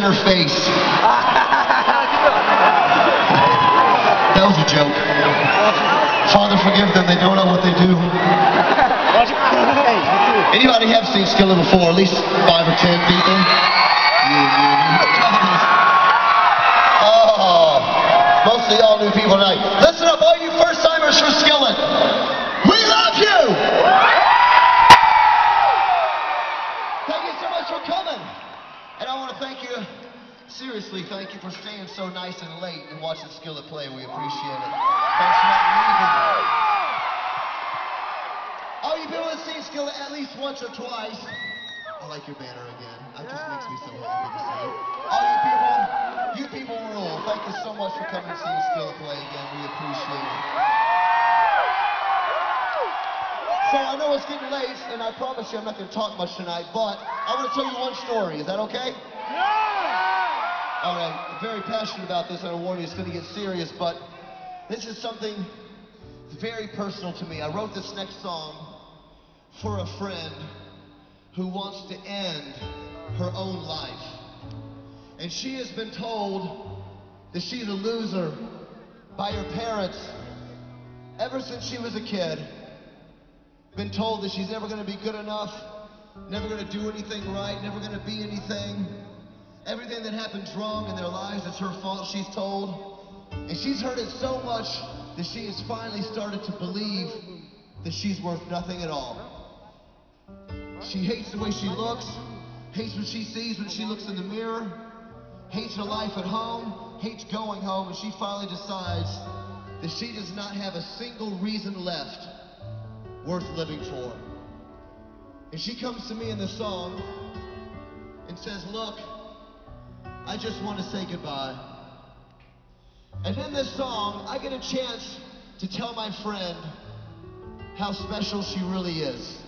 her face. That was a joke. Father, forgive them. They don't know what they do. Anybody have seen Skillet before? At least 5 or 10 people? Oh, mostly all new people tonight. Listen up, all you first-timers for Skillet. We love you! Thank you so much for coming. And I want to thank you, seriously, thank you for staying so nice and late and watching Skillet play. We appreciate it. Thanks for not leaving. All you people that seen Skillet at least once or twice. I like your banner again. It just makes me so happy to see it. All you people rule. Thank you so much for coming and seeing Skillet play again. We appreciate it. So I know it's getting late, and I promise you I'm not going to talk much tonight, but I want to tell you one story. Is that okay? Yeah! All right. I'm very passionate about this, and I warn you it's going to get serious, but this is something very personal to me. I wrote this next song for a friend who wants to end her own life. And she has been told that she's a loser by her parents ever since she was a kid. Been told that she's never going to be good enough, never going to do anything right, never going to be anything. Everything that happens wrong in their lives is her fault, she's told. And she's heard it so much that she has finally started to believe that she's worth nothing at all. She hates the way she looks, hates what she sees when she looks in the mirror, hates her life at home, hates going home, and she finally decides that she does not have a single reason left worth living for. And she comes to me in the song and says, look, I just want to say goodbye. And in this song, I get a chance to tell my friend how special she really is.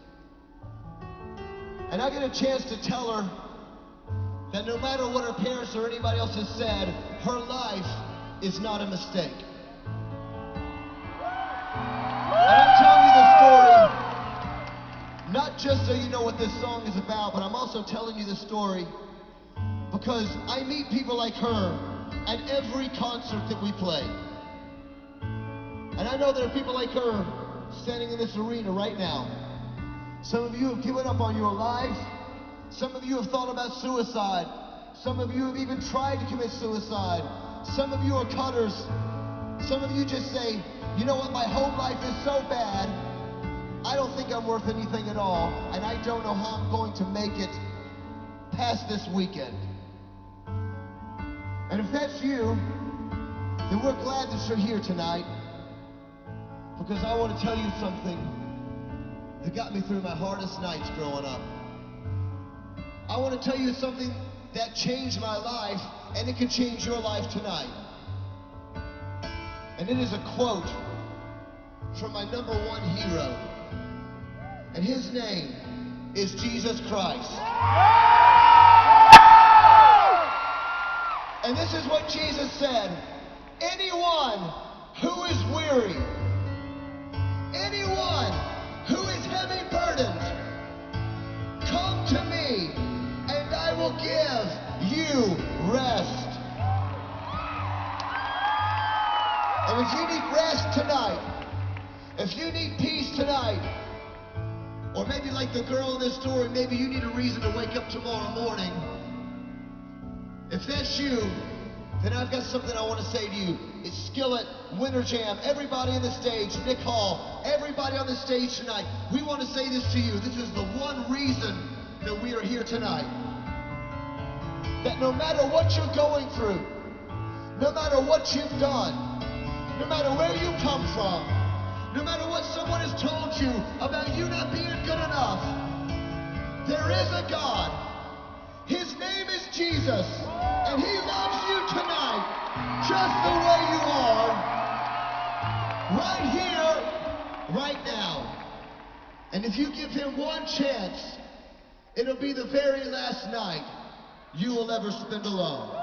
And I get a chance to tell her that no matter what her parents or anybody else has said, her life is not a mistake. And I'm telling you this story, not just so you know what this song is about, but I'm also telling you this story because I meet people like her at every concert that we play. And I know there are people like her standing in this arena right now. Some of you have given up on your lives. Some of you have thought about suicide. Some of you have even tried to commit suicide. Some of you are cutters. Some of you just say, you know what, my whole life is so bad, I don't think I'm worth anything at all, and I don't know how I'm going to make it past this weekend. And if that's you, then we're glad that you're here tonight, because I want to tell you something that got me through my hardest nights growing up. I want to tell you something that changed my life, and it can change your life tonight. And it is a quote from my #1 hero. And his name is Jesus Christ. And this is what Jesus said: anyone who is weary, anyone who is heavy burdened, come to me and I will give you rest. And if you need rest tonight, if you need peace tonight, or maybe like the girl in this story, maybe you need a reason to wake up tomorrow morning. If that's you, then I've got something I want to say to you. It's Skillet, Winter Jam, everybody on the stage, Nick Hall, everybody on the stage tonight. We want to say this to you. This is the one reason that we are here tonight. That no matter what you're going through, no matter what you've done, no matter where you come from, no matter what someone has told you about you not being good enough, there is a God. His name is Jesus, and he loves you tonight, just the way you are, right here, right now. And if you give him one chance, it'll be the very last night you will ever spend alone.